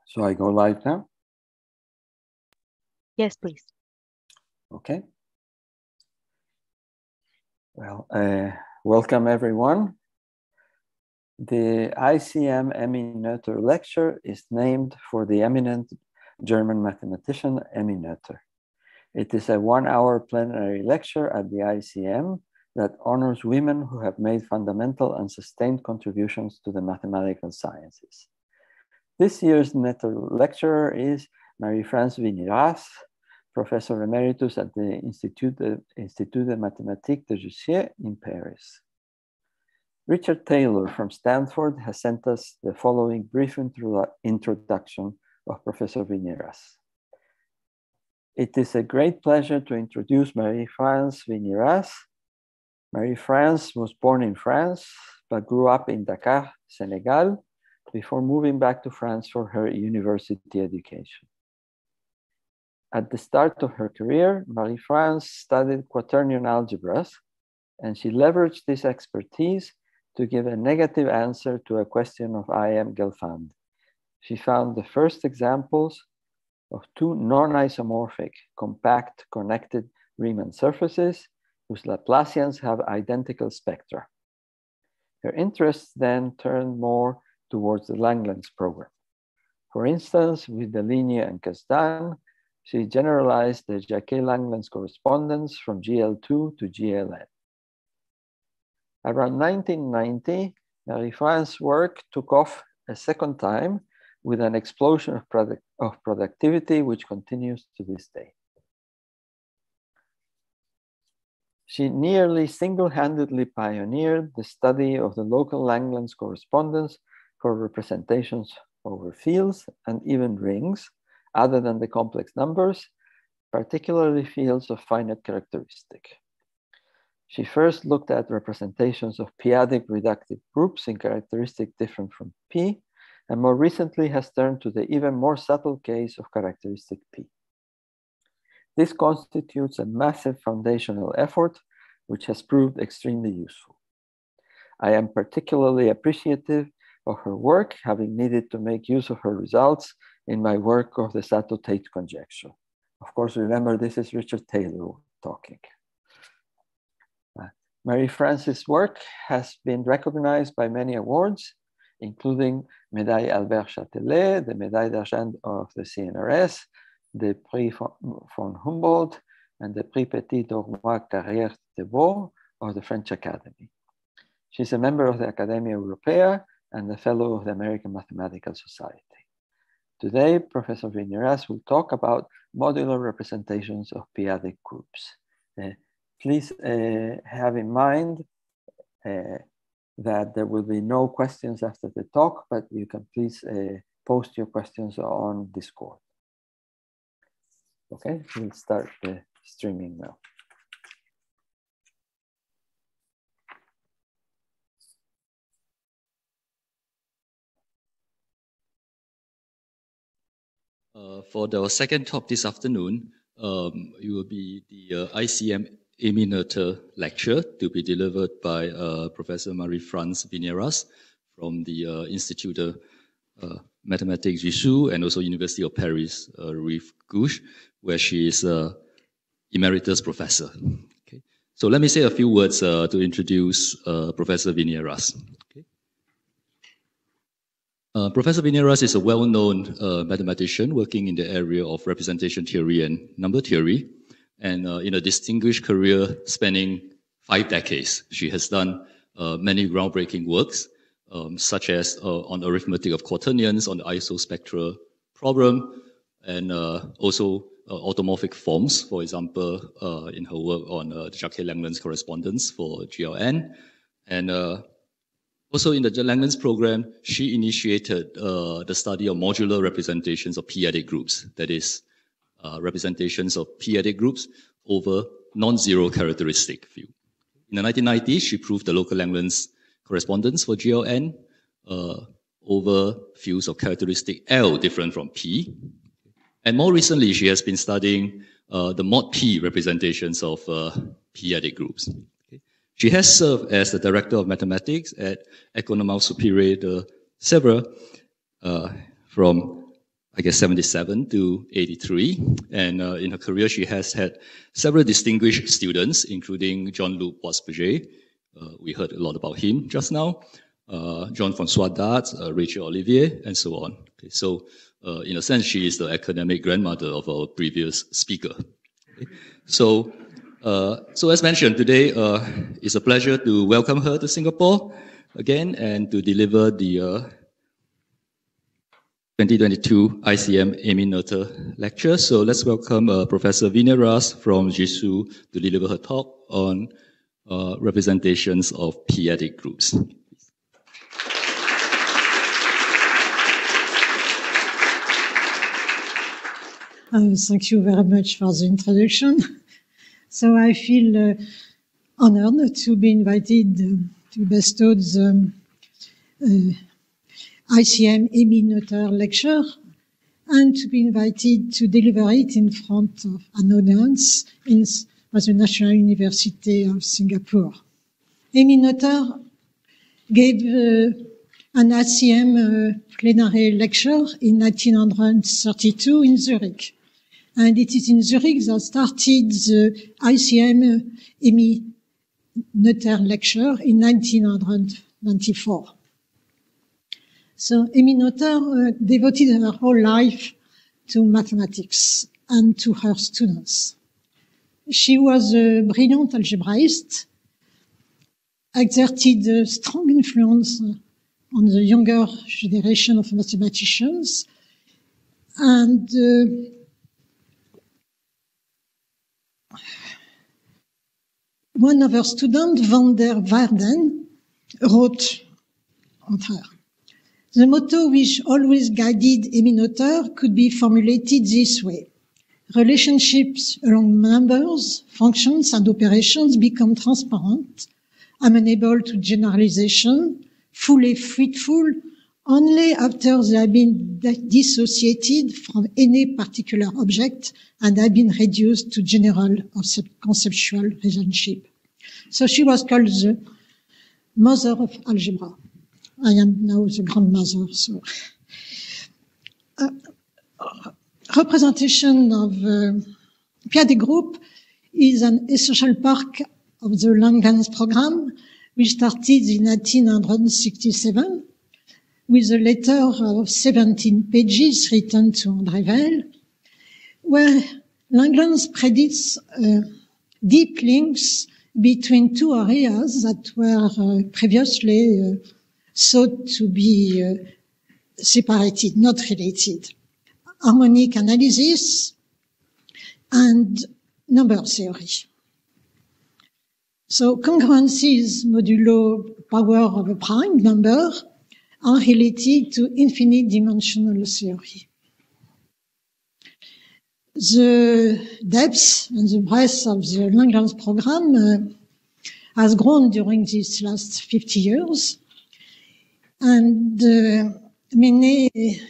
So I go live now? Yes, please. Okay. Well, welcome everyone. The ICM Emmy Noether lecture is named for the eminent German mathematician Emmy Noether. It is a 1-hour plenary lecture at the ICM that honors women who have made fundamental and sustained contributions to the mathematical sciences. This year's Noether lecturer is Marie-France Vigneras, Professor Emeritus at the Institut de Mathématiques de Jussieu in Paris. Richard Taylor from Stanford has sent us the following brief introduction of Professor Vigneras. It is a great pleasure to introduce Marie-France Vigneras. Marie-France was born in France, but grew up in Dakar, Senegal, before moving back to France for her university education. At the start of her career, Marie-France studied quaternion algebras, and she leveraged this expertise to give a negative answer to a question of I.M. Gelfand. She found the first examples of two non-isomorphic, compact, connected Riemann surfaces whose Laplacians have identical spectra. Her interests then turned more towards the Langlands program. For instance, with Deligne and Kasdan, she generalized the Jacquet-Langlands correspondence from GL2 to GLN. Around 1990, Marie-France's work took off a second time with an explosion of productivity, which continues to this day. She nearly single-handedly pioneered the study of the local Langlands correspondence for representations over fields and even rings, other than the complex numbers, particularly fields of finite characteristic. She first looked at representations of p-adic reductive groups in characteristic different from P, and more recently has turned to the even more subtle case of characteristic P. This constitutes a massive foundational effort, which has proved extremely useful. I am particularly appreciative of her work, having needed to make use of her results in my work of the Sato-Tate conjecture. Of course, remember, this is Richard Taylor talking. Marie-France's work has been recognized by many awards, including Médaille Albert Châtelet, the Médaille d'Argent of the CNRS, the Prix von Humboldt, and the Prix Petit Dormois Carrière Thébault of the French Academy. She's a member of the Academia Europea and a fellow of the American Mathematical Society. Today, Professor Vigneras will talk about modular representations of p-adic groups. Please have in mind that there will be no questions after the talk, but you can please post your questions on Discord. Okay, we'll start the streaming now. For the second talk this afternoon, it will be the ICM Emmy Noether lecture to be delivered by Professor Marie-France Vigneras from the Institut de Mathématiques Jussieu and also University of Paris, Rive Gauche, where she is emeritus professor. Okay. So let me say a few words to introduce Professor Vigneras. Okay. Professor Vigneras is a well-known mathematician working in the area of representation theory and number theory. And in a distinguished career spanning 5 decades, she has done many groundbreaking works, such as on arithmetic of quaternions, on the isospectral problem, and also automorphic forms, for example, in her work on the Jacquet-Langlands correspondence for GLN. And also in the Langlands program, she initiated the study of modular representations of p-adic groups, that is, representations of p-adic groups over non-zero characteristic field. In the 1990s, she proved the local Langlands correspondence for GLN over fields of characteristic L different from P. And more recently, she has been studying the mod P representations of p-adic groups. Okay. She has served as the director of mathematics at École Normale Supérieure de Sèvres from I guess, 77 to 83. And in her career, she has had several distinguished students, including Jean-Luc Boisberger. We heard a lot about him just now. Jean-François Dart, Rachel Olivier, and so on. Okay, so, in a sense, she is the academic grandmother of our previous speaker. Okay. So as mentioned, today it's a pleasure to welcome her to Singapore again and to deliver the 2022 ICM Amy Noether lecture. So let's welcome Professor Vinay Ras from JISU to deliver her talk on representations of p-adic groups. Thank you very much for the introduction. So I feel honored to be invited to bestow the ICM Amy Noether lecture and to be invited to deliver it in front of an audience at the National University of Singapore. Amy Noether gave an ICM plenary lecture in 1932 in Zurich. And it is in Zurich that started the ICM Amy Noether lecture in 1994. So Amy Noether devoted her whole life to mathematics and to her students. She was a brilliant algebraist, exerted a strong influence on the younger generation of mathematicians, and one of her students, van der Waarden, wrote on her. The motto which always guided Amy Noether could be formulated this way. Relationships along numbers, functions, and operations become transparent, amenable to generalization, fully fruitful, only after they have been dissociated from any particular object and have been reduced to general or conceptual relationship. So she was called the mother of algebra. I am now the grandmother, so. Representation of p-adic group is an essential part of the Langlands program, which started in 1967 with a letter of 17 pages written to André Weil, where Langlands predicts deep links between two areas that were previously thought to be separated, not related. Harmonic analysis and number theory. So congruencies modulo power of a prime number are related to infinite dimensional theory. The depth and the breadth of the Langlands program has grown during these last 50 years, and many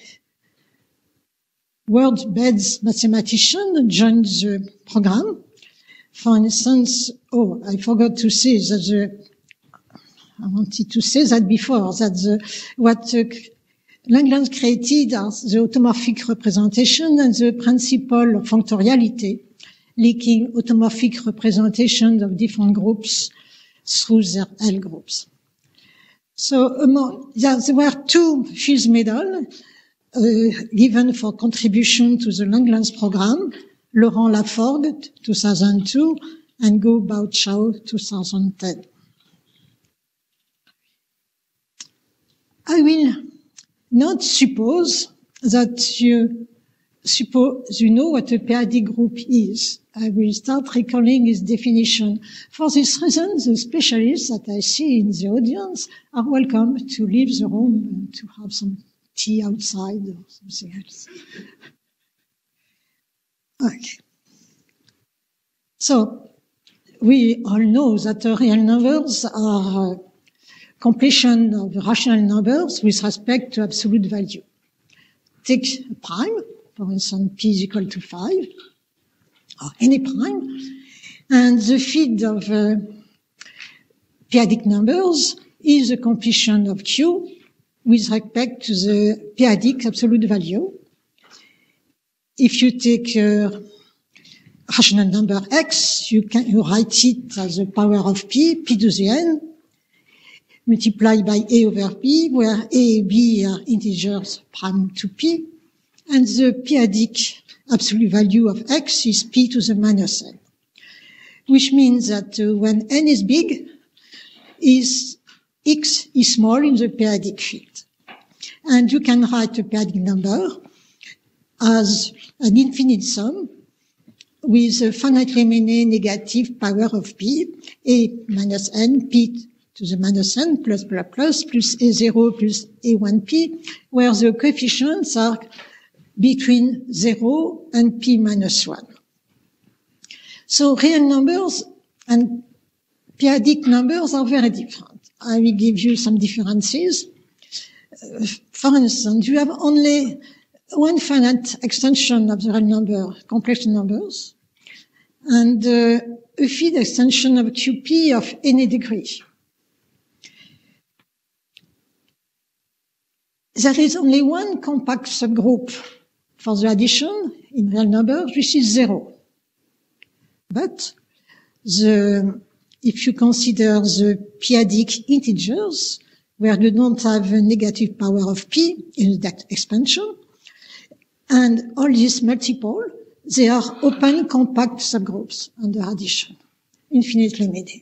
world-based mathematicians joined the program. For instance, I forgot to say that I wanted to say that before, that what Langlands created are the automorphic representation and the principle of functoriality, linking automorphic representation of different groups through their L groups. So there were 2 Fields medals given for contribution to the Langlands program, Laurent Laforgue, 2002, and Guo Baochao, 2010. I will not suppose that you know what a p-adic group is. I will start recalling its definition. For this reason, the specialists that I see in the audience are welcome to leave the room and to have some tea outside or something else. Okay. So, we all know that real numbers are completion of rational numbers with respect to absolute value. Take a prime, for instance, p is equal to 5, or any prime, and the field of p-adic numbers is a completion of q with respect to the p-adic absolute value. if you take a rational number x, you write it as the power of p to the n, multiplied by a over p, where a and b are integers prime to p, and the p-adic absolute value of x is p to the minus n, which means that when n is big, x is small in the p-adic field. And you can write a p-adic number as an infinite sum with a finitely many negative power of p, a minus n, p to the minus n plus a0 plus a1p, where the coefficients are between 0 and p minus 1. So real numbers and p-adic numbers are very different. I will give you some differences. For instance, you have only one finite extension of the real number, complex numbers, and a field extension of QP of any degree. There is only one compact subgroup for the addition in real numbers, which is 0. But if you consider the p-adic integers, where you don't have a negative power of p in that expansion, and all these multiple, they are open compact subgroups under addition, infinitely many.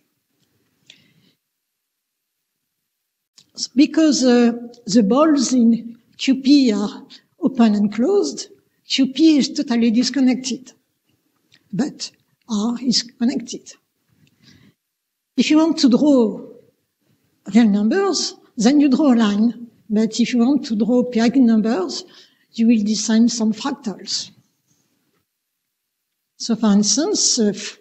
Because the balls in QP are open and closed, QP is totally disconnected, but R is connected. If you want to draw real numbers, then you draw a line. But if you want to draw p-adic numbers, you will design some fractals. So for instance,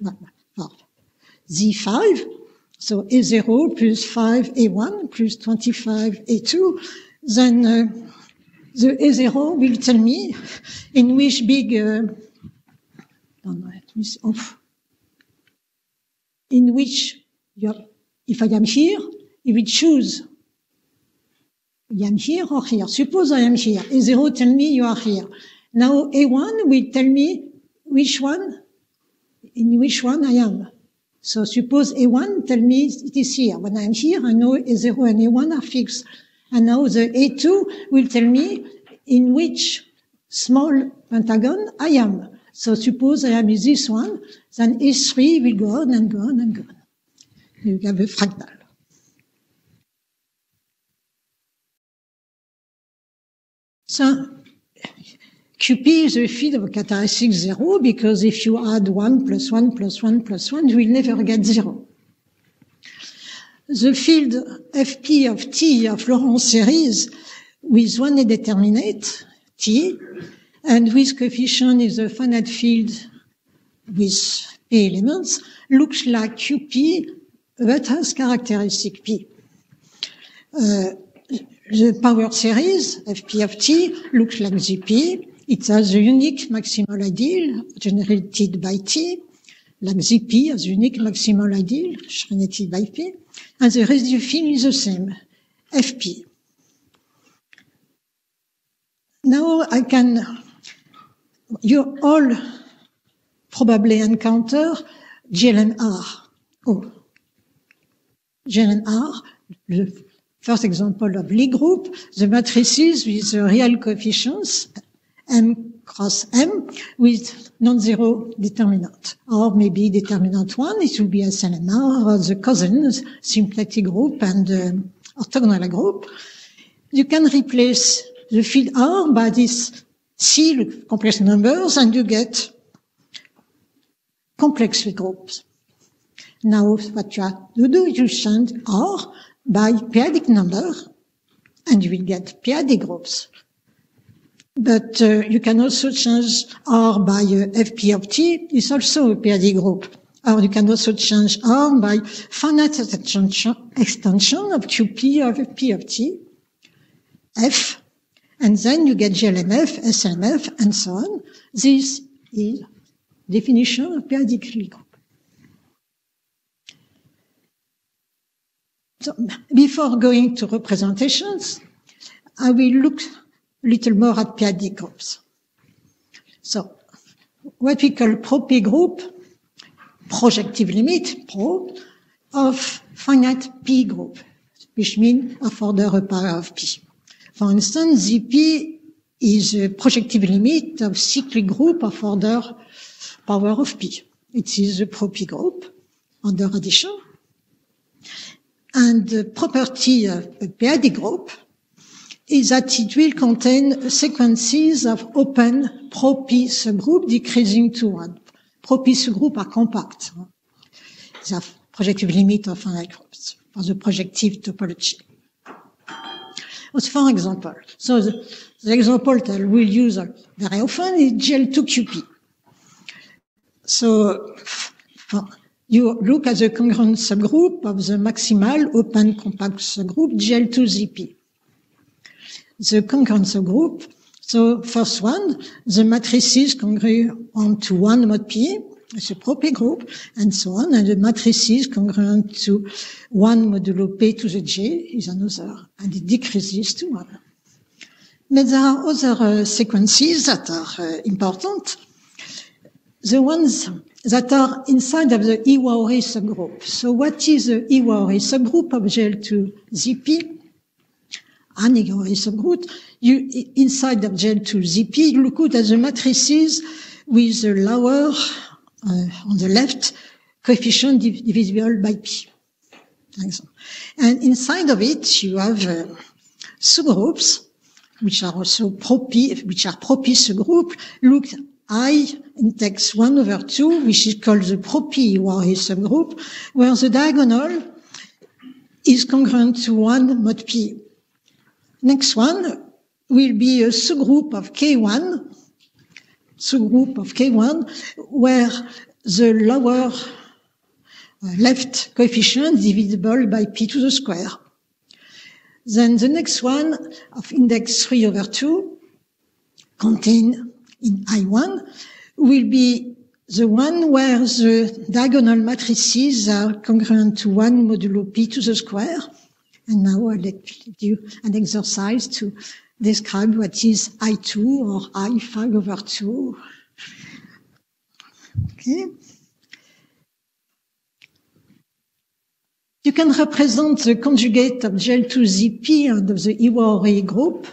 Z5, so A0 plus 5A1 plus 25A2, then the A0 will tell me in which big, in which, if I am here, it will choose I am here or here. Suppose I am here. A0 tell me you are here. Now A1 will tell me in which one I am. So suppose A1 tell me it is here. When I am here, I know A0 and A1 are fixed. And now the A2 will tell me in which small pentagon I am. So suppose I am in this one, then A3 will go on and go on and go on. You have a fractal. So QP is a field of characteristic 0 because if you add 1 plus 1 plus 1 plus 1, you will never get 0. The field FP of T of Lorentz series with one indeterminate, T, and with coefficient is a finite field with P elements, looks like QP but has characteristic P. The power series, Fp of T, looks like ZP. It has a unique maximal ideal generated by T, like ZP has unique maximal ideal generated by P. And the residue field is the same, Fp. Now you all probably encounter GLNR. Oh, GLNR, the first example of Lie group, the matrices with the real coefficients, M cross M, with non-zero determinant. Or maybe determinant 1, it will be SLNR, or the cousins, symplectic group and orthogonal group. You can replace the field R by this C, complex numbers, and you get complex groups. Now, what you have to do, you change R by p-adic number, and you will get p-adic groups. But you can also change R by Fp of T, is also a p-adic group. Or you can also change R by finite extension of QP of P of T, F, and then you get GLMF, SLMF, and so on. This is definition of p-adic Lie group. So before going to representations, I will look a little more at p-adic groups. So what we call Pro-P group, projective limit, Pro, of finite P group, which means of order a power of P. For instance, ZP is a projective limit of cyclic group of order power of P. It is a Pro-P group under addition. And the property of a periodic group is that it will contain sequences of open Pro-P subgroup decreasing to 1. Pro-P subgroup are compact. They have projective limit of finite groups for the projective topology. So for example, so the example that we'll use very often is GL2QP. So you look at the congruent subgroup of the maximal open compact subgroup GL2ZP. The congruent subgroup, so first one, the matrices congruent to 1 mod P, it's a Pro-P group, and so on, and the matrices congruent to 1 modulo P to the J is another, and it decreases to 1. But there are other sequences that are important. The ones that are inside of the Iwaori subgroup. So what is the Iwaori subgroup of GL2ZP? An Iwaori subgroup. Inside of GL2ZP, you look at the matrices with the lower, on the left, coefficient divisible by P. And inside of it, you have subgroups, which are also Pro-P, which are Pro-P subgroup. Look, I index 1 over 2, which is called the Pro-P Iwaori subgroup, where the diagonal is congruent to 1 mod P. Next one will be a subgroup of K1, where the lower left coefficient is divisible by P to the square. Then the next one of index 3 over 2 contained in I1 will be the one where the diagonal matrices are congruent to 1 modulo P to the square. And now I'll let you an exercise to describe what is I2 or I5 over 2. Okay. You can represent the conjugate of GL2ZP and of the Iwaori group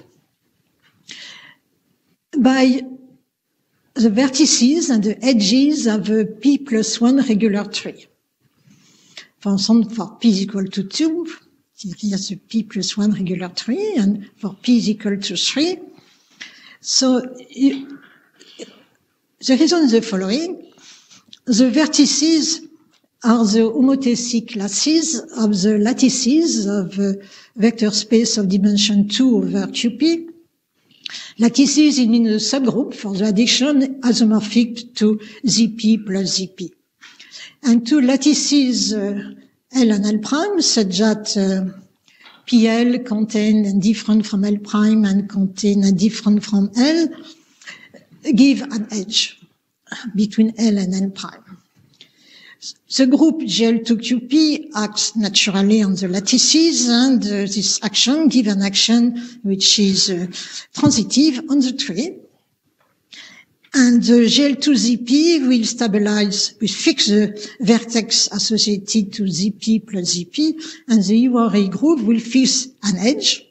by the vertices and the edges of a P plus 1 regular tree. For instance, for P is equal to 2, here's a P plus 1 regular tree, and for P is equal to 3. So the reason is the following. The vertices are the homothétic classes of the lattices of vector space of dimension 2 over QP. Lattices mean a subgroup for the addition isomorphic to ZP plus ZP. And two lattices L and L prime, such that PL contain and different from L prime and contain and different from L, give an edge between L and L prime. The group GL2QP acts naturally on the lattices, and this action gives an action which is transitive on the tree. And the GL2ZP will stabilize, will fix the vertex associated to ZP plus ZP, and the Iwaori group will fix an edge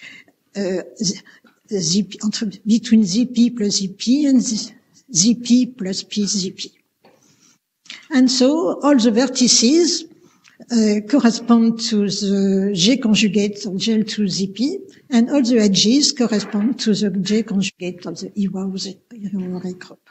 between ZP plus ZP and ZP plus P ZP. And so all the vertices correspond to the J conjugate of GL2ZP, and all the edges correspond to the J conjugate of the Iwaori group.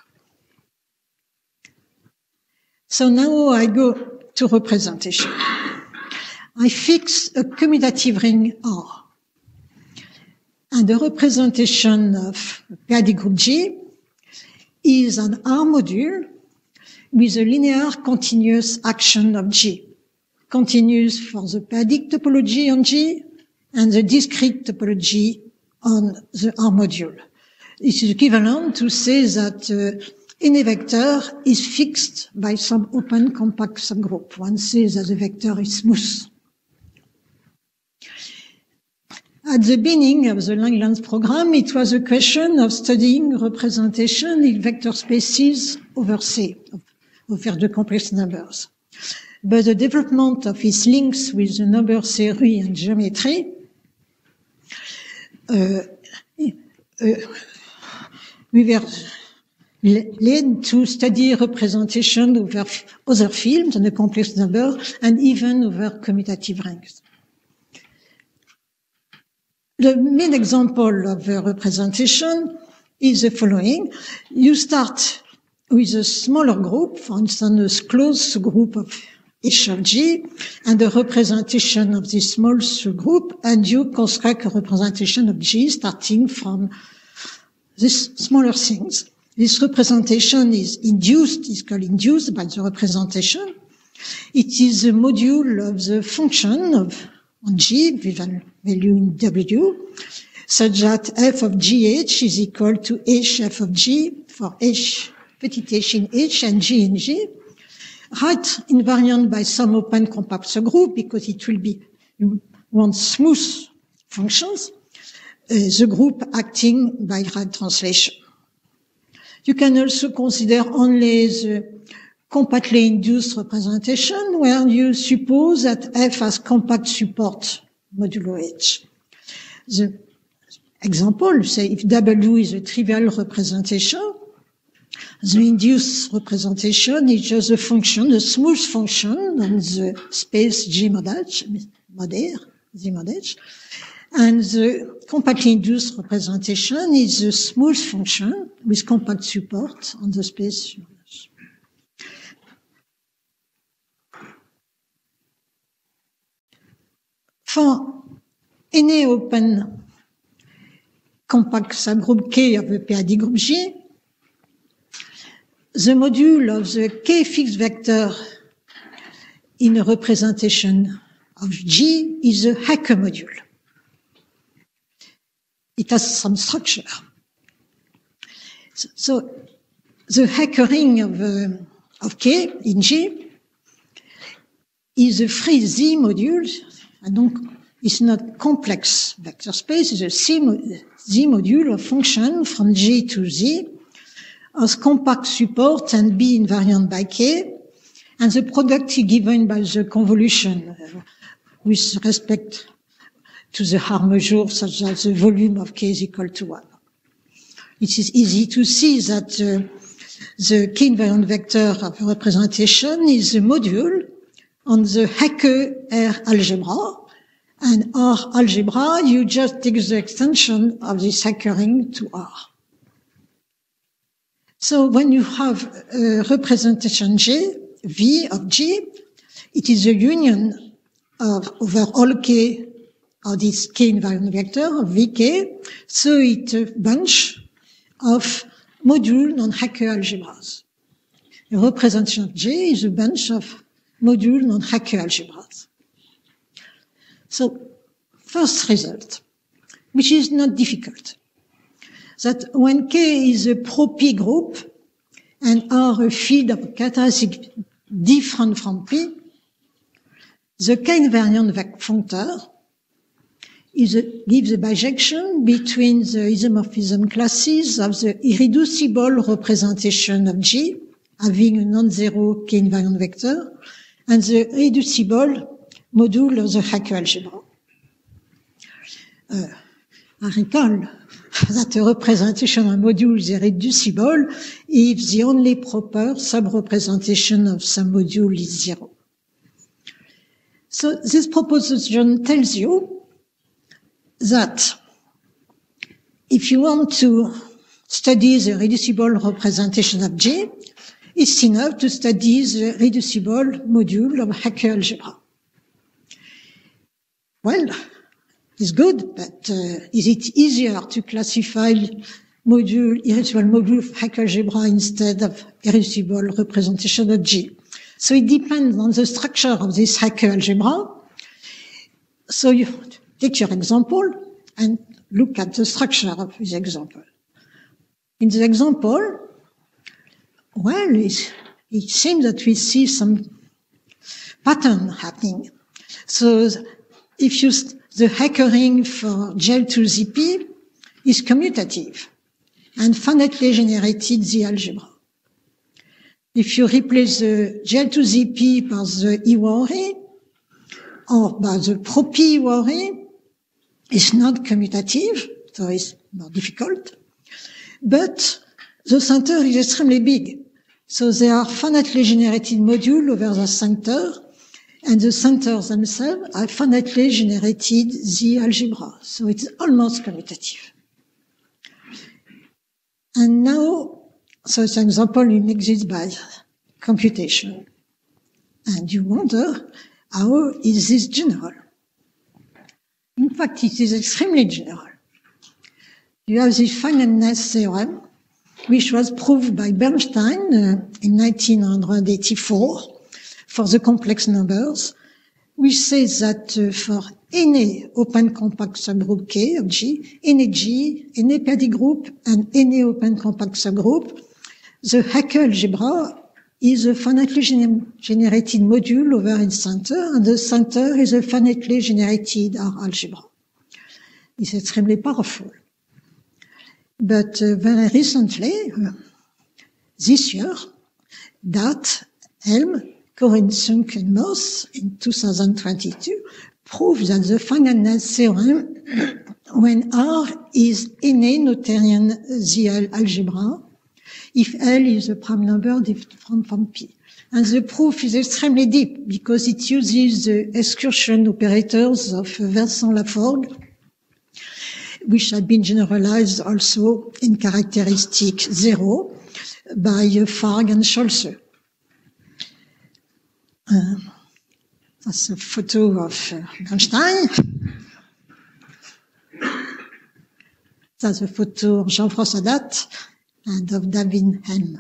So now I go to representation. I fix a commutative ring R. And the representation of periodic group G is an R module with a linear continuous action of G. Continuous for the periodic topology on G and the discrete topology on the R module. It is equivalent to say that any vector is fixed by some open compact subgroup. One says that the vector is smooth. At the beginning of the Langlands program, it was a question of studying representation in vector spaces over C, over the complex numbers. But the development of its links with the number theory and geometry we were led to study representation over other fields and the complex number, and even over commutative rings. The main example of a representation is the following. You start with a smaller group, for instance, a closed group of H of G, and a representation of this small subgroup, and you construct a representation of G starting from these smaller things. This representation is called induced by the representation. It is a module of the function on G with a value in W, such that f of GH is equal to H f of G for H, petit h in H and G in G. Right invariant by some open compact subgroup because it will be, you want smooth functions, the group acting by right translation. You can also consider only the compactly induced representation where you suppose that F has compact support modulo H. The example, say if W is a trivial representation, the induced representation is just a function, a smooth function on the space G mod H, Z mod H, and the compactly induced representation is a smooth function with compact support on the space G mod H. For any open compact subgroup K of the PID group G, the module of the K fixed vector in a representation of G is a Hacker module. It has some structure. So the Hacker ring of K in G is a free Z module, and donc it's not complex vector space, it's a Z module of function from G to Z, as compact support and B invariant by K, and the product is given by the convolution with respect to the Haar measure, such that the volume of K is equal to 1. It is easy to see that the K invariant vector of representation is a module on the Hacker R algebra, and R algebra, you just take the extension of this Hacker ring to R. So when you have a representation G, V of G, it is a union of over all K of this K invariant vector of Vk, so it's a bunch of module non-Hacker algebras. A representation of G is a bunch of module non-Hacker algebras. So first result, which is not difficult, that when K is a pro-P group and R a field of characteristic different from P, the K invariant functor gives a bijection between the isomorphism classes of the irreducible representation of G, having a non-zero K invariant vector, and the reducible module of the Hacker algebra. I recall that a representation of module is irreducible if the only proper sub-representation of some module is 0. So this proposition tells you that if you want to study the reducible representation of G, it's enough to study the reducible module of Hacker algebra. Well, it's good, but is it easier to classify irreducible module of Hacker algebra instead of irreducible representation of G? So it depends on the structure of this Hacker algebra. So you take your example and look at the structure of this example. In the example, well, it seems that we see some pattern happening. So if you the hackering for GL2ZP is commutative and finitely generated Z algebra. If you replace the GL2ZP by the Iwari or by the Pro-P Iwari, it's not commutative, so it's more difficult. But the center is extremely big. So there are finitely generated modules over the center, and the centers themselves are finitely generated Z algebra. So it's almost commutative. And now, so it's an example it exists by computation. And you wonder, how is this general? In fact, it is extremely general. You have this finiteness theorem, which was proved by Bernstein in 1984 for the complex numbers, which says that for any open compact subgroup K of G, any G, any Peccati group, and any open compact subgroup, the Haeckel algebra is a finitely generated module over its center, and the center is a finitely generated R algebra. It's extremely powerful. But very recently, this year, Dat, Helm, Koren-Sunk, and Moss in 2022 proved that the finiteness theorem, when R is any Noetherian Z algebra, if L is a prime number different from P. And the proof is extremely deep because it uses the excursion operators of Vincent Laforgue, which had been generalized also in characteristic 0 by Farg and Scholze. That's a photo of Bernstein. That's a photo of Jean-François Dat and of David Helm.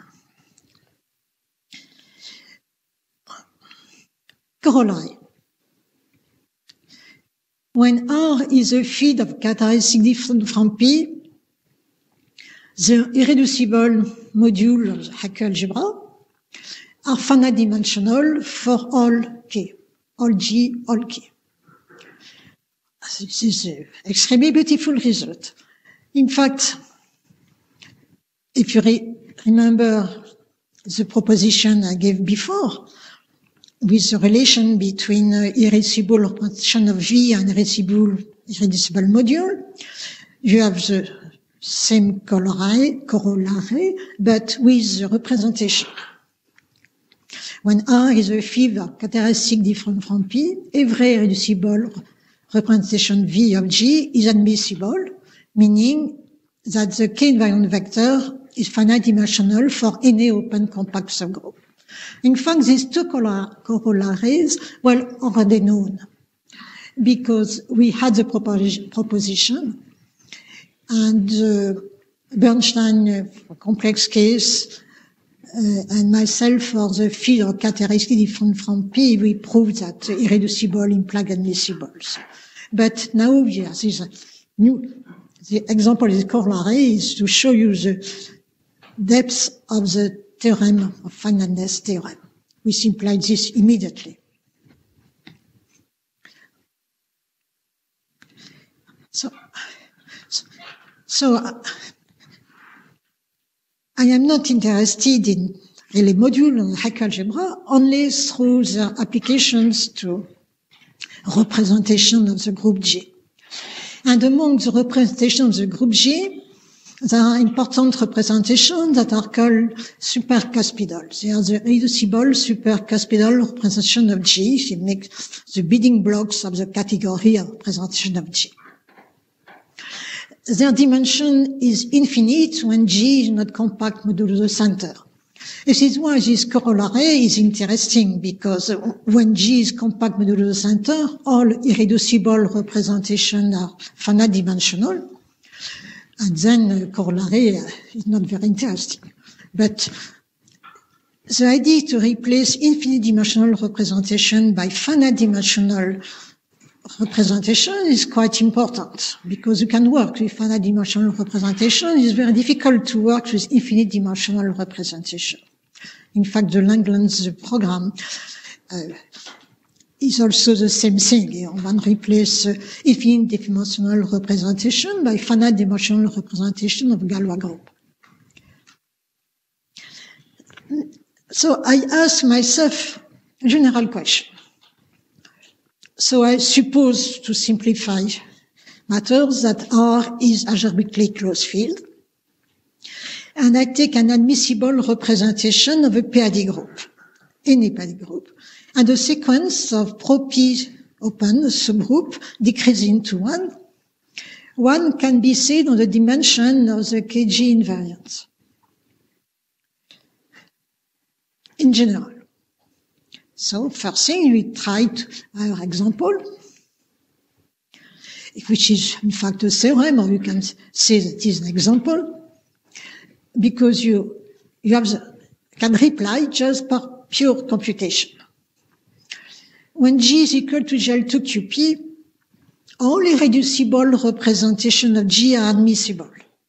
Corollary. When R is a field of characteristic different from P, the irreducible module of the Haeckel algebra are finite dimensional for all K, all G, all K. This is an extremely beautiful result. In fact, if you remember the proposition I gave before, with the relation between irreducible representation of V and irreducible module, you have the same corollary, but with the representation. When R is a field of characteristic different from P, every irreducible representation V of G is admissible, meaning that the K-invariant vector is finite dimensional for any open compact subgroup. In fact, these two corollaries were already known because we had the proposition and Bernstein complex case and myself for the field of characteristic different from P, we proved that irreducible implied admissibles. But now we have this the example of the corollary is to show you the depth of the theorem of finiteness theorem. We simplify this immediately. So I am not interested in really module on Haeckel algebra only through the applications to representation of the group G. And among the representation of the group G, there are important representations that are called supercuspidal. They are the irreducible supercuspidal representation of G. It makes the building blocks of the category of representation of G. Their dimension is infinite when G is not compact modulo the center. This is why this corollary is interesting, because when G is compact modulo the center, all irreducible representations are finite dimensional. And then corollary is not very interesting. But the idea to replace infinite dimensional representation by finite dimensional representation is quite important, because you can work with finite dimensional representation. It's very difficult to work with infinite dimensional representation. In fact, the Langlands program is also the same thing. One replace infinite-dimensional representation by finite-dimensional representation of Galois group. So I ask myself a general question. So I suppose, to simplify matters, that R is algebraically closed field. And I take an admissible representation of a PID group, any PID group, and a sequence of pro-P open subgroup decreasing to 1. One can be seen on the dimension of the KG invariant. In general. So first thing, we try our example, which is in fact a theorem, or you can say that it is an example, because you can reply just by pure computation. When G is equal to GL2QP, all irreducible representation of G are admissible.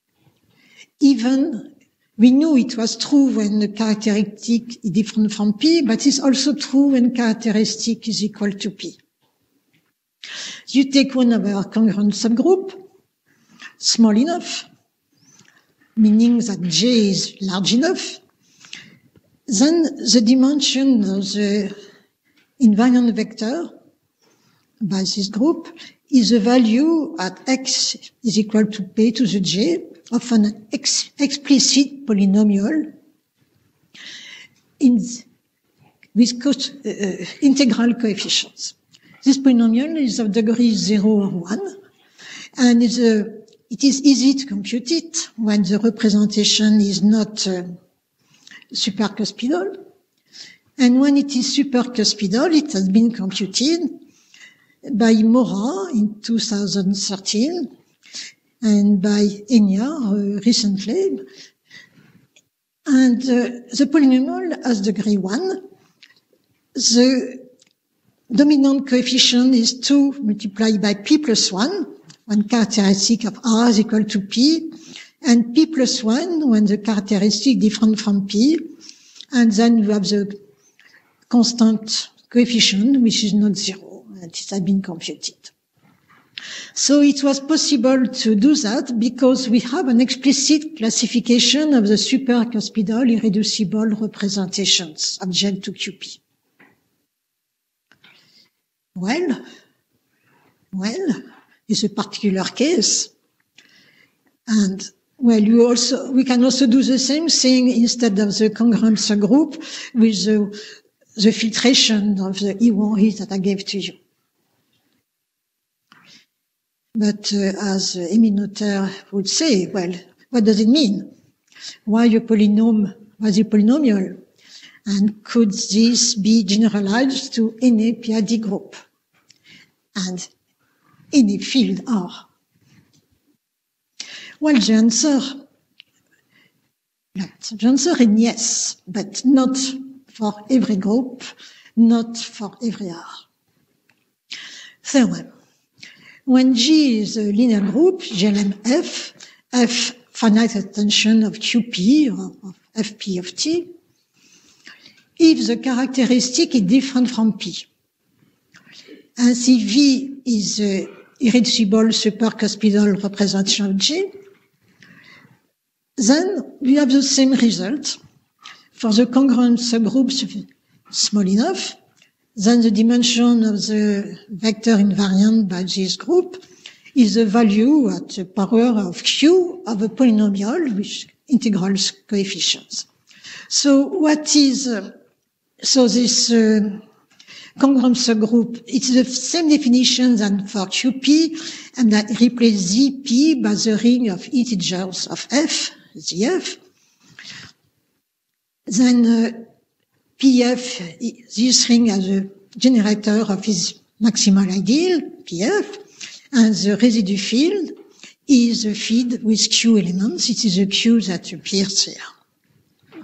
Even we knew it was true when the characteristic is different from P, but it's also true when characteristic is equal to P. You take one of our congruent subgroup, small enough, meaning that J is large enough, then the dimension of the invariant vector by this group is the value at x is equal to P to the J of an explicit polynomial with integral coefficients. This polynomial is of degree 0 or 1, and it is easy to compute it when the representation is not supercuspidal. And when it is supercuspidal, it has been computed by Mora in 2013 and by Enya recently. And the polynomial has degree 1. The dominant coefficient is 2 multiplied by P plus 1, when characteristic of R is equal to P, and P plus 1 when the characteristic different from P, and then you have the constant coefficient, which is not 0, and it has been computed. So it was possible to do that because we have an explicit classification of the supercuspidal irreducible representations of GL2QP. Well, it's a particular case. And well, we can also do the same thing instead of the congruent subgroup with the filtration of the E1 that I gave to you. But as Emmy Noether would say, well, what does it mean? Why a polynomial? And could this be generalized to any PID group and any field R? Well, the answer is yes, but not for every group, not for every R. Theorem. When G is a linear group, GLM-F, F finite extension of QP or of FP of T, if the characteristic is different from P, and si V is the irreducible supercuspidal representation of G, then we have the same result for the congruent subgroups small enough. Then the dimension of the vector invariant by this group is the value at the power of Q of a polynomial with integral coefficients. So what is, this congruent subgroup, it's the same definition than for QP, and that replaces ZP by the ring of integers of F, ZF. Then PF, this ring as a generator of its maximal ideal, PF, and the residue field is a field with Q elements. It is a Q that appears here.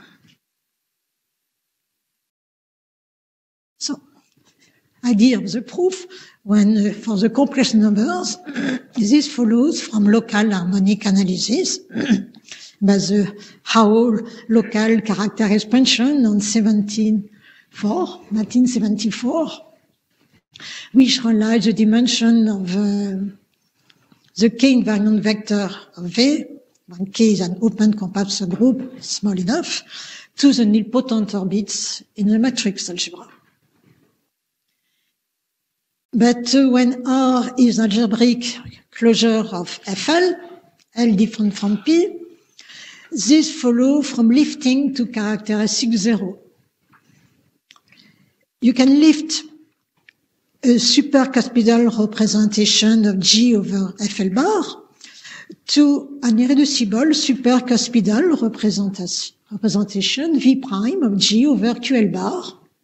So, idea of the proof, when for the complex numbers, this follows from local harmonic analysis by the Howell local character expansion on 1974. which relies the dimension of the k-invariant vector of V, when K is an open compact subgroup, small enough, to the nilpotent orbits in the matrix algebra. But when R is algebraic closure of FL, L different from P, this follows from lifting to characteristic 0. You can lift a supercuspidal representation of G over FL bar to an irreducible supercuspidal representation V prime of G over QL bar,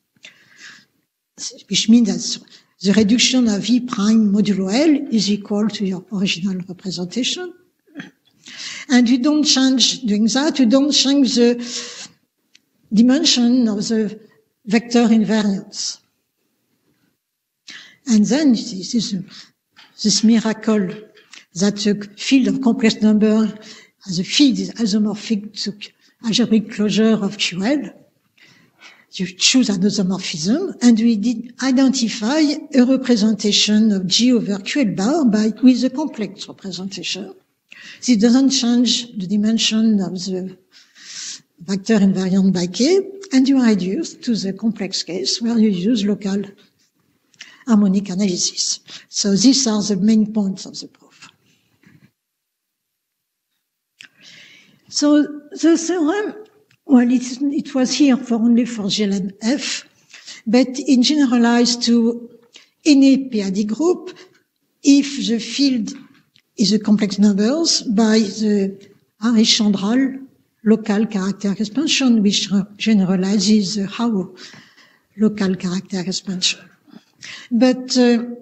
which means that the reduction of V prime modulo L is equal to your original representation. And you don't change, doing that, you don't change the dimension of the vector invariance. And then this is this miracle that the field of complex number as a field is isomorphic to algebraic closure of QL. You choose an isomorphism, and we did identify a representation of G over QL bar with a complex representation. This doesn't change the dimension of the vector invariant by K, and you reduce to the complex case where you use local harmonic analysis. So these are the main points of the proof. So the theorem, well, it was here only for GLM F, but it generalized to any PID group if the field is a complex numbers by the Harry-Chandral local character expansion, which generalizes the Howe local character expansion. But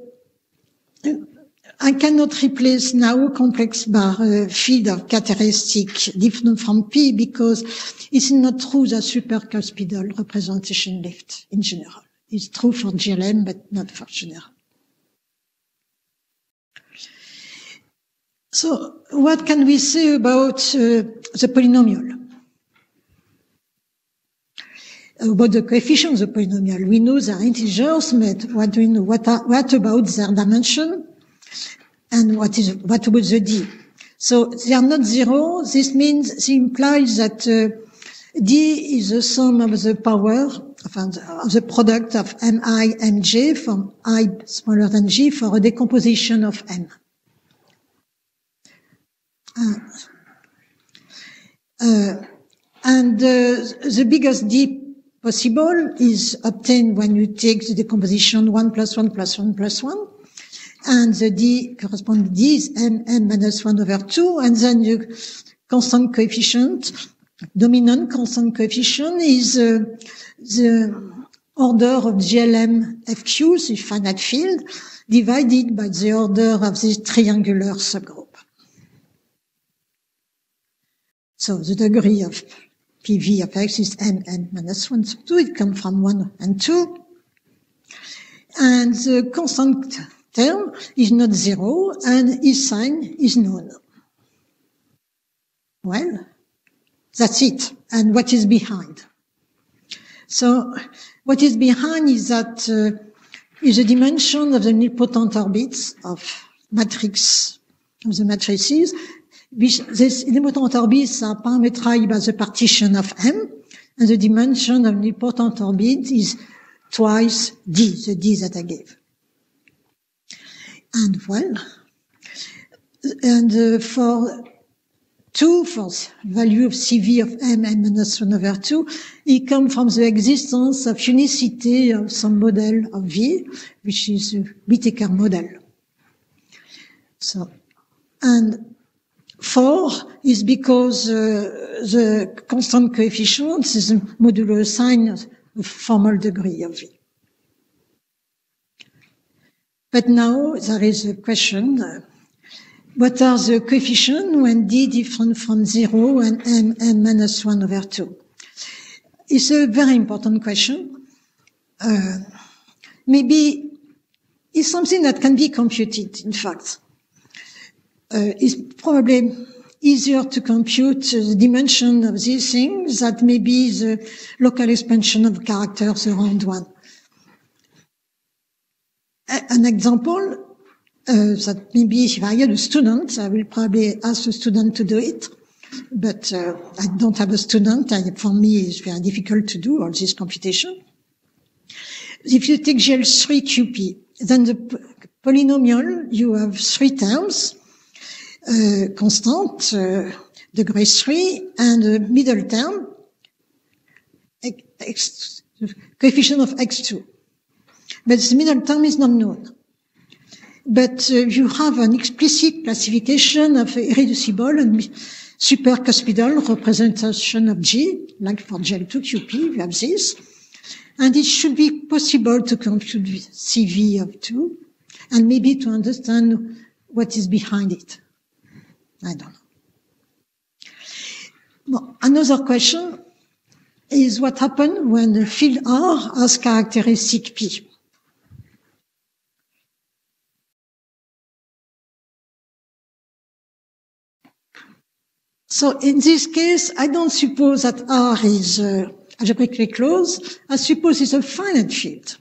I cannot replace now complex bar field of characteristic different from P because it's not true that supercuspidal representation lift in general. It's true for GLM, but not for general. So what can we say about the polynomial? About the coefficients of the polynomial, we know they are integers, but what do we know? What about their dimension? And what about the D? So they are not zero. This means, it implies that D is the sum of the power of the product of Mi, Mj from I smaller than G for a decomposition of M. And the biggest D possible is obtained when you take the decomposition 1 plus 1 plus 1 plus 1. And the D corresponding D is M minus 1 over 2. And then the constant coefficient, dominant constant coefficient is the order of GLM FQ, the finite field, divided by the order of this triangular subgroup. So the degree of PV of X is M minus 1 sub 2. It comes from 1 and 2. And the constant term is not zero, and its sign is known. Well, that's it. And what is behind? So what is behind is that is the dimension of the nilpotent orbits of matrix, of the matrices. These nilpotent orbits are parameterized by the partition of M, and the dimension of nilpotent orbit is twice D, the D that I gave. And well, and for value of CV of M minus 1 over 2, it comes from the existence of unicity of some model of V, which is a Whittaker model. So, and 4 is because the constant coefficient is a modulo sign of formal degree of V. But now there is a question, what are the coefficients when D different from 0 and M minus 1 over 2? It's a very important question. Maybe it's something that can be computed, in fact. It's probably easier to compute the dimension of these things that maybe the local expansion of characters around 1. An example, that maybe if I had a student, I will probably ask the student to do it. But I don't have a student. For me, it's very difficult to do all this computation. If you take GL3QP, then the polynomial, you have three terms, constant, degree 3, and a middle term, coefficient of x2. But the middle term is not known. But you have an explicit classification of irreducible and supercuspidal representation of G, like for GL2QP, we have this. And it should be possible to compute CV of 2 and maybe to understand what is behind it. I don't know. Well, another question is what happens when the field R has characteristic P. So in this case, I don't suppose that R is algebraically closed. I suppose it's a finite field.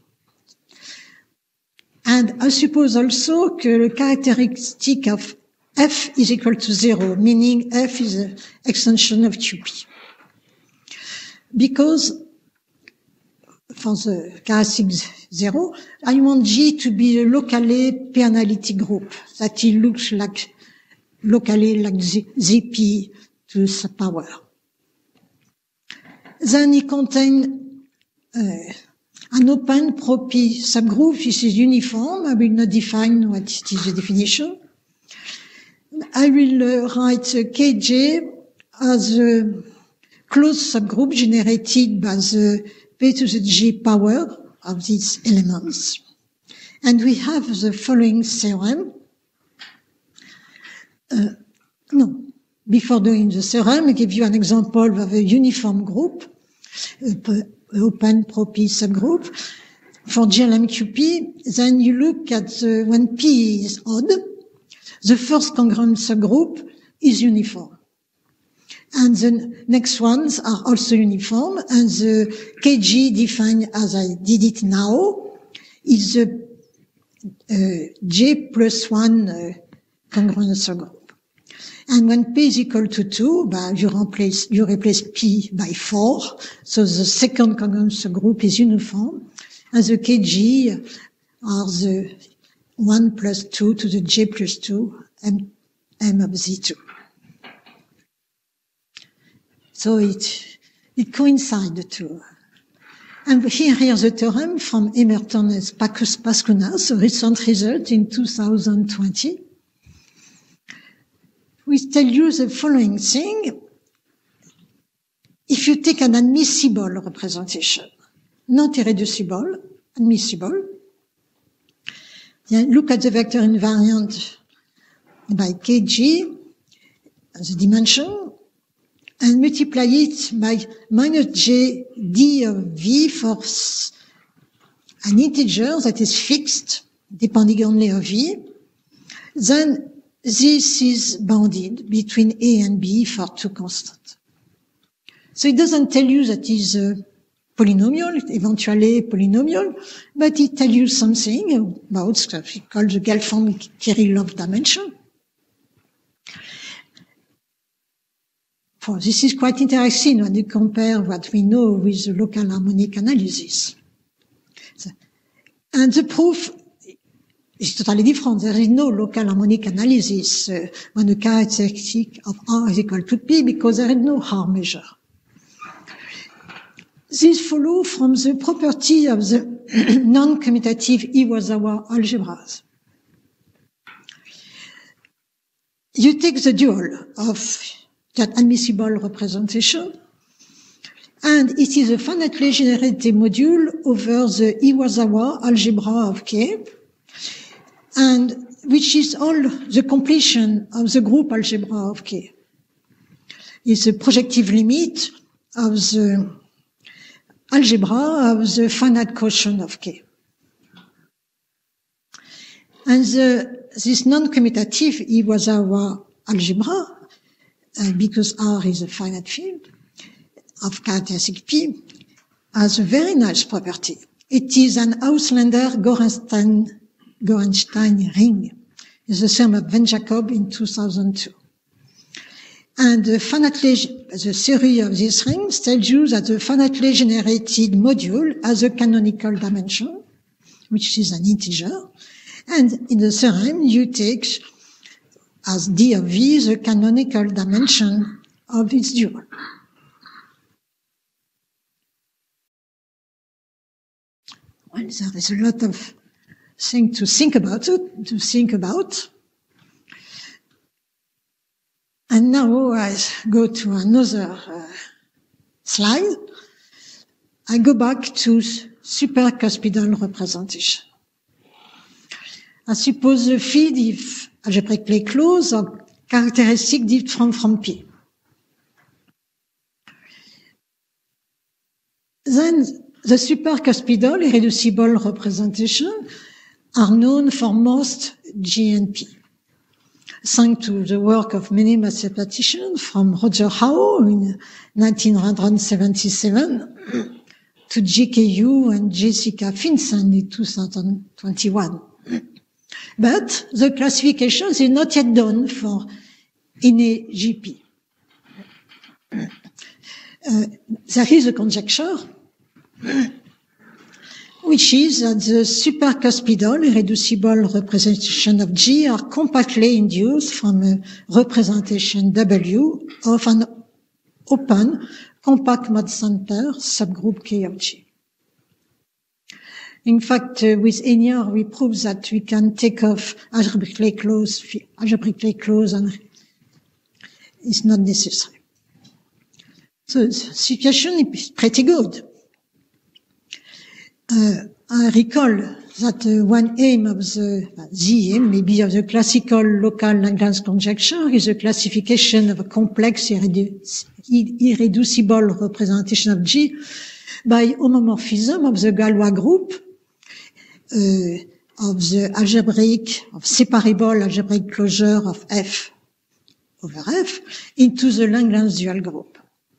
And I suppose also that the characteristic of F is equal to 0, meaning F is an extension of QP. Because for the characteristic 0, I want G to be a locally p-analytic group, that it looks like locally like ZP to the power. Then it contains an open pro-P subgroup which is uniform. I will not define what is the definition. I will write Kj as a closed subgroup generated by the P to the G power of these elements. And we have the following theorem. Before doing the theorem, I give you an example of a uniform group, open pro-P subgroup. For GLMQP, then you look at when P is odd, the first congruent subgroup is uniform. And the next ones are also uniform, and the Kg defined as I did it now is the J plus 1 congruent subgroup. And when P is equal to 2, you replace P by 4. So the second congruent subgroup is uniform. And the Kg are the 1 plus 2 to the J plus 2, M of Z2. So it coincides the two. And here's the theorem from Emerton and Pascunas, a recent result in 2020. We tell you the following thing. If you take an admissible representation, not irreducible, admissible, then look at the vector invariant by Kg, the dimension, and multiply it by minus J d of V for an integer that is fixed, depending only on V, then this is bounded between A and B for two constants. So it doesn't tell you that it's a polynomial, eventually a polynomial, but it tells you something about what we call the Gelfand-Kirillov dimension. This is quite interesting when you compare what we know with the local harmonic analysis. And the proof is totally different. There is no local harmonic analysis when the characteristic of R is equal to P because there is no R measure. This follows from the property of the non-commutative Iwasawa algebras. You take the dual of that admissible representation, and it is a finitely generated module over the Iwasawa algebra of K, and which is all the completion of the group algebra of K. It's a projective limit of the algebra of the finite quotient of K. And this non-commutative Iwasawa algebra, because R is a finite field of characteristic P, has a very nice property. It is an Auslander-Gorenstein Gorenstein ring is the sum of Van Jacob in 2002. And the theory of these rings tells you that the finitely generated module has a canonical dimension, which is an integer. And in the theorem, you take as d of v the canonical dimension of its dual. Well, there is a lot of things to think about. And now I go to another slide. I go back to supercuspidal representation. I suppose the field if algebraically closed are characteristic different from P. Then the supercuspidal irreducible representation are known for most G and P. Thanks to the work of many mathematicians from Roger Howe in 1977 to GKU and Jessica Finson in 2021. But the classification is not yet done for NAGP. There is a conjecture, which is that the supercuspidal irreducible representation of G are compactly induced from a representation W of an open compact mode center subgroup K of G. In fact, with NR, we prove that we can take off algebraically closed, and it's not necessary. So the situation is pretty good. I recall that one aim of the aim, maybe of the classical local Lagrange conjecture, is the classification of a complex irreducible representation of G by homomorphism of the Galois group of the separable algebraic closure of F over F into the Lagrange dual group.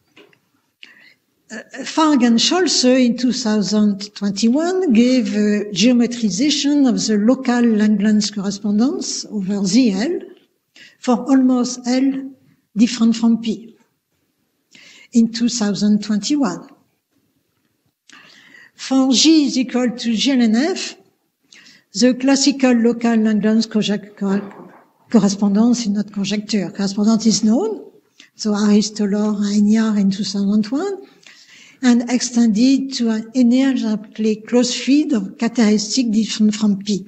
Farg and Scholze in 2021 gave geometrization of the local Lagrange correspondence over ZL for almost L different from P in 2021. For G is equal to GLNF, the classical local Lagrange correspondence is not conjecture. Correspondence is known, so Aristotle and Enyart in 2001, and extended to an energetically closed field of characteristic different from P.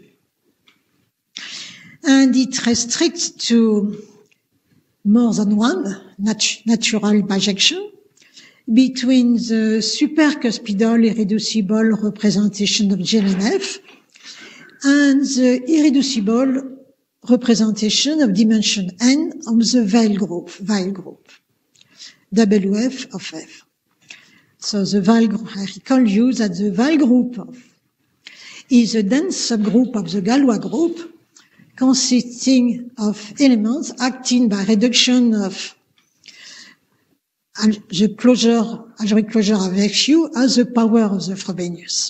And it restricts to more than one natural bijection between the supercuspidal irreducible representation of GLNF and the irreducible representation of dimension n of the Weil group, WF of F. So the Weil group, I recall you that the Weil group is a dense subgroup of the Galois group consisting of elements acting by reduction of the algebraic closure of FU as the power of the Frobenius.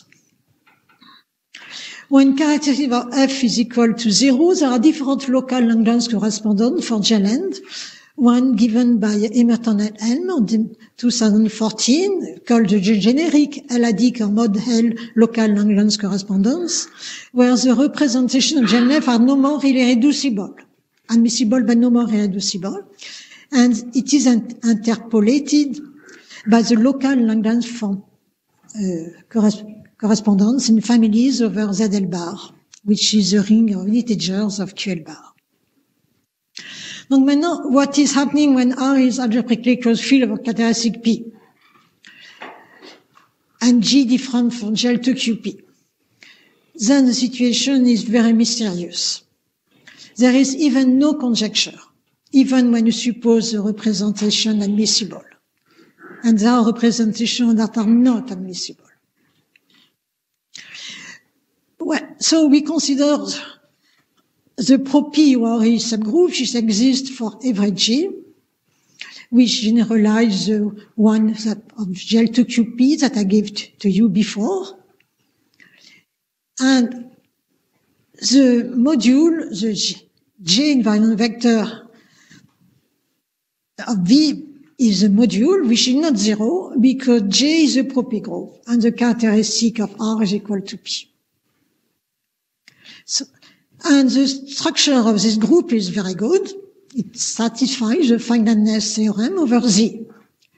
When characteristic of F is equal to 0, there are different local Lagrange correspondence for GLN. One given by Emerton and Helm in 2014, called the generic L-adic or mod L local Lagrange correspondence, where the representation of GLNF are no more irreducible, admissible but no more irreducible, and it is interpolated by the local Lagrange form correspondence in families over ZL bar, which is the ring of integers of QL bar. Donc maintenant, what is happening when R is algebraically closed field of characteristic P and G different from GL to QP? Then the situation is very mysterious. There is even no conjecture, even when you suppose the representation admissible. And there are representations that are not admissible. Well, so we consider the pro-P Wary subgroup, which exists for every G, which generalize the one that of GL to QP that I gave to you before. And the module, the J invariant vector of V is a module which is not zero because J is a Propy group and the characteristic of R is equal to P. So, and the structure of this group is very good. It satisfies the finiteness theorem over Z.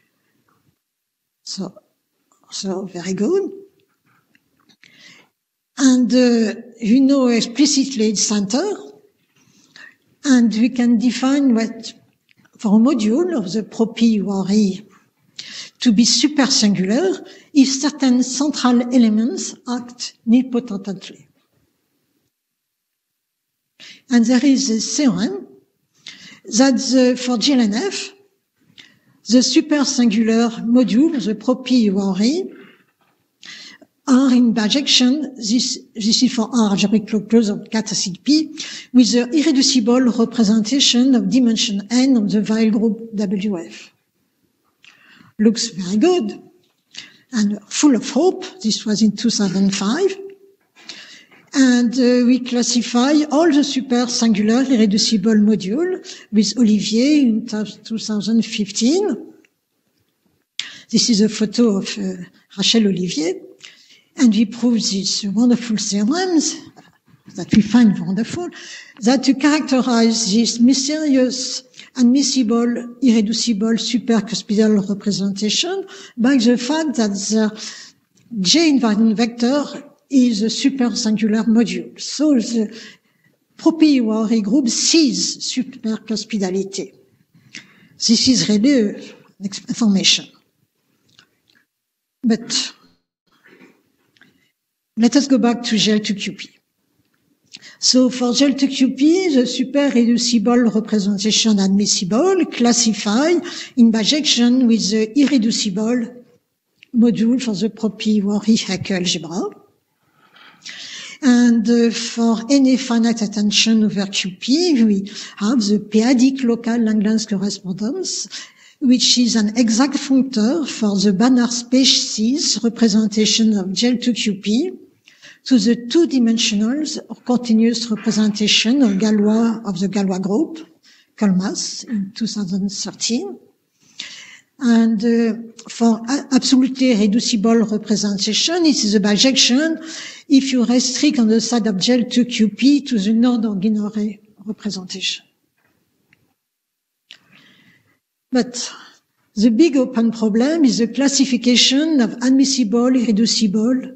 So very good. And you know explicitly its center. And we can define what, for a module of the Propy URI to be supersingular if certain central elements act nilpotently. And there is a theorem that for GLNF, the supersingular module, the Propy URI, are in bijection, this is for R algebraic close of characteristic P, with the irreducible representation of dimension n of the Weyl group WF. Looks very good and full of hope. This was in 2005. And we classify all the supersingular irreducible module with Olivier in 2015. This is a photo of Rachel Olivier. And we prove these wonderful theorems that we find wonderful, that to characterize this mysterious, admissible, irreducible supercuspidal representation by the fact that the J invariant vector is a supersingular module. So the Propy URI group sees supercuspidality. This is really information. But let us go back to GL2QP. So for GL2QP, the super-reducible representation admissible classify in bijection with the irreducible module for the Propy URI Hecke algebra. And for any finite attention over QP, we have the p-adic local Lagrange correspondence, which is an exact functor for the Banach species representation of GL2QP to the two-dimensional or continuous representation of Galois, of the Galois group, Kolmas, in 2013. And for absolutely reducible representation, it is a bijection if you restrict on the side of GL2QP to the non-ordinary representation. But the big open problem is the classification of admissible, irreducible,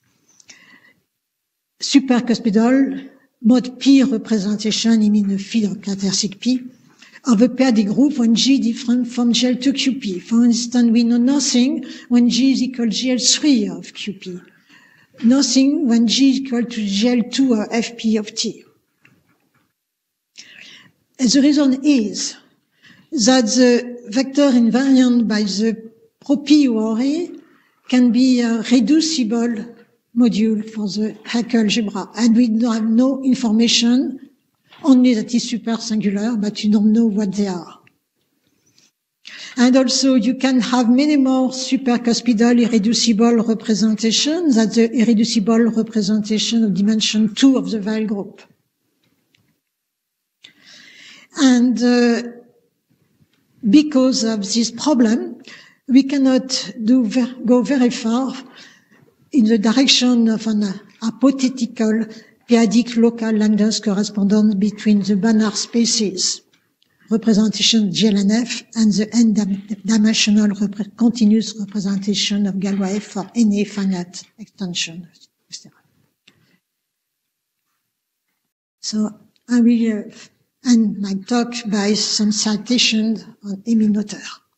supercuspidal, mode P representation in a field of characteristic P of a p-adic group when G different from GL2QP. For instance, we know nothing when G is equal to GL3 of QP. Nothing when G is equal to GL2 or FP of T. And the reason is that the vector invariant by the Propy URI can be a reducible module for the Hecke algebra. And we don't have no information, only that is supersingular, but you don't know what they are. And also you can have many more supercuspidal irreducible representations than the irreducible representation of dimension 2 of the Weyl group. And because of this problem, we cannot go very far in the direction of an hypothetical p-adic local Lagrange correspondence between the Banach species representation of GLNF and the n-dimensional continuous representation of Galois F for any finite extension, etc. So I will end my talk by some citations on Emile Noether.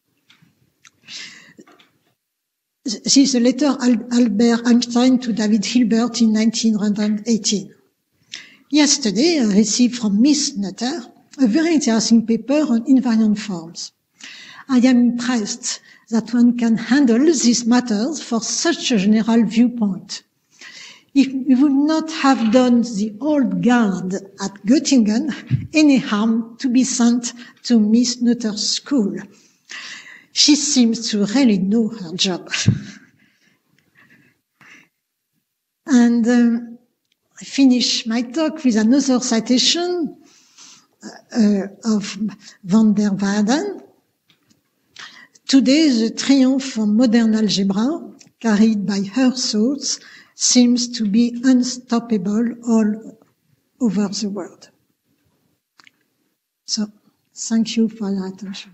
This is a letter Albert Einstein to David Hilbert in 1918. Yesterday, I received from Miss Noether a very interesting paper on invariant forms. I am impressed that one can handle these matters for such a general viewpoint. If we would not have done the old guard at Göttingen any harm to be sent to Miss Noether's school. She seems to really know her job. And I finish my talk with another citation of van der Waden. Today, the triumph of modern algebra, carried by her thoughts, seems to be unstoppable all over the world. So, thank you for your attention.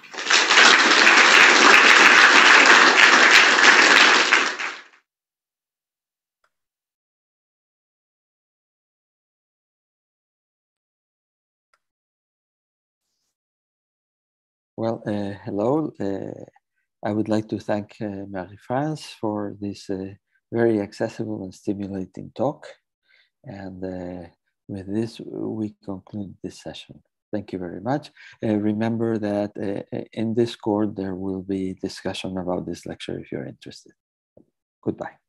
Well, hello. I would like to thank Marie-France for this very accessible and stimulating talk. And with this, we conclude this session. Thank you very much. Remember that in Discord, there will be discussion about this lecture if you're interested. Goodbye.